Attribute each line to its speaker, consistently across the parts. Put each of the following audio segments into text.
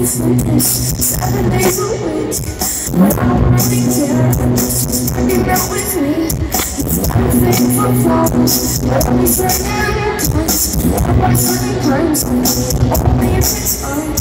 Speaker 1: from this 7 days a week. But I don't really care, just hanging out with me. Everything for flowers, but I'll be friendly times. I'm like certain times, only if it's fine.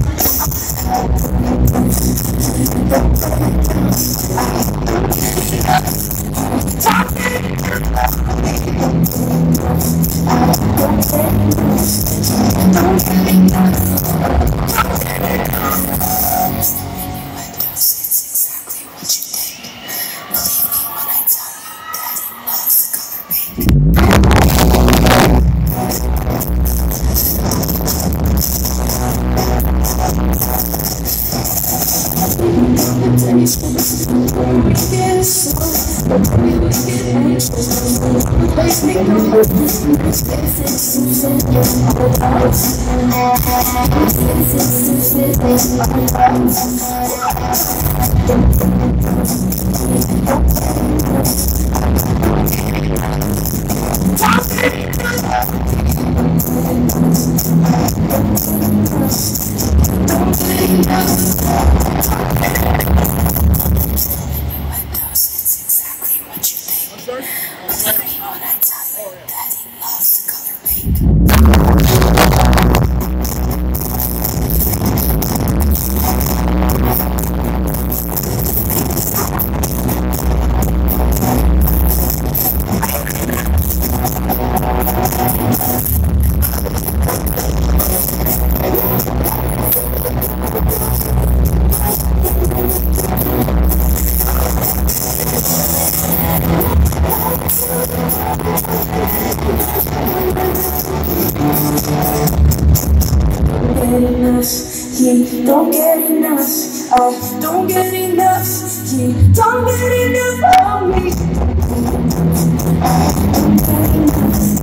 Speaker 1: Don't get enough, I don't get enough, he don't get enough of me. I don't get enough.